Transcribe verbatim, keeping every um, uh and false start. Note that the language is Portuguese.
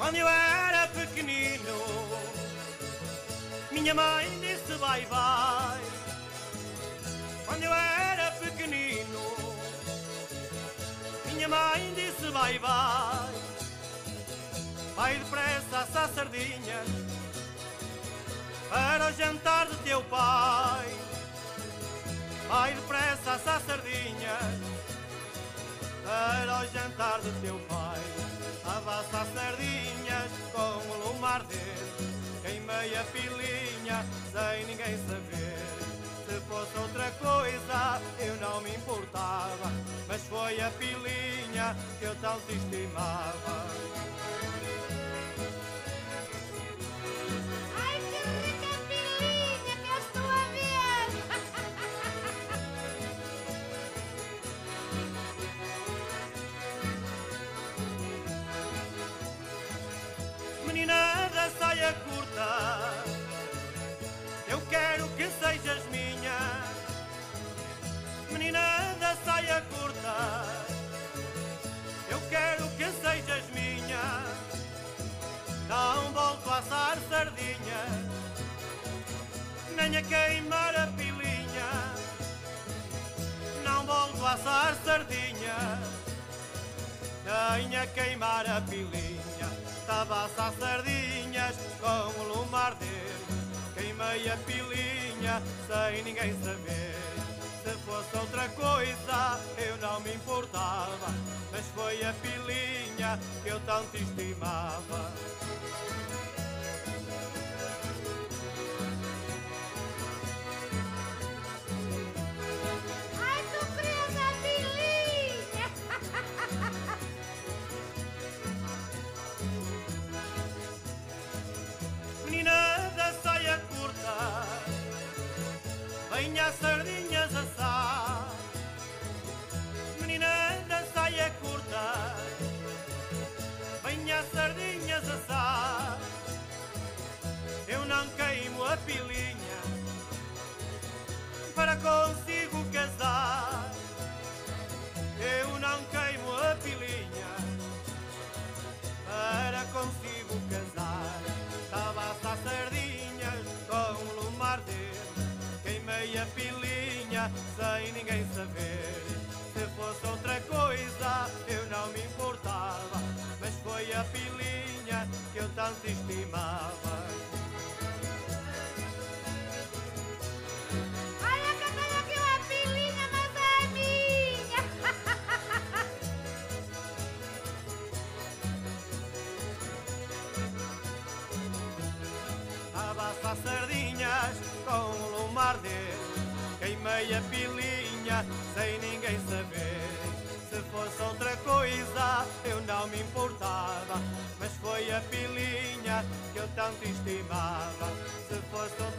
Quando eu era pequenino, minha mãe disse vai, vai. Quando eu era pequenino, minha mãe disse vai, vai. Vai depressa assar sardinhas para o jantar do teu pai. Vai depressa assar sardinhas para o jantar do teu pai. Lava assar sardinhas com o lume a arder. Queimei a pilinha sem ninguém saber. Se fosse outra coisa eu não me importava, mas foi a pilinha que eu tanto estimava. Ai, que rica pilinha que eu estou a ver! Menina da saia curta, eu quero que sejas minha. Menina da saia curta, eu quero que sejas minha. Não volto a assar sardinha, nem a queimar a pilinha. Não volto a assar sardinha, nem a queimar a pilinha. Estava a assar sardinhas com o lume a arder. Queimei a pilinha sem ninguém saber. Se fosse outra coisa eu não me importava, mas foi a pilinha que eu tanto estimava. Ai, tu querias a pilinha! Menina da saia curta, venha as sardinhas assar. Menina da saia curta, venha as sardinhas assar. Eu não queimo a pilinha para consigo casar. Eu não queimo a pilinha para consigo casar. Estava a assar sardinhas com o lume a arder. Queimei a pilinha sem ninguém saber. Se fosse outra coisa eu não me importava, mas foi a pilinha que eu tanto estimava. Olha que eu tenho aqui uma pilinha, mas é minha! Estava a assar sardinhas com o lume a arder. Queimei a pilinha sem ninguém saber. Se fosse outra coisa eu não me importava, mas foi a pilinha que eu tanto estimava. Se fosse outra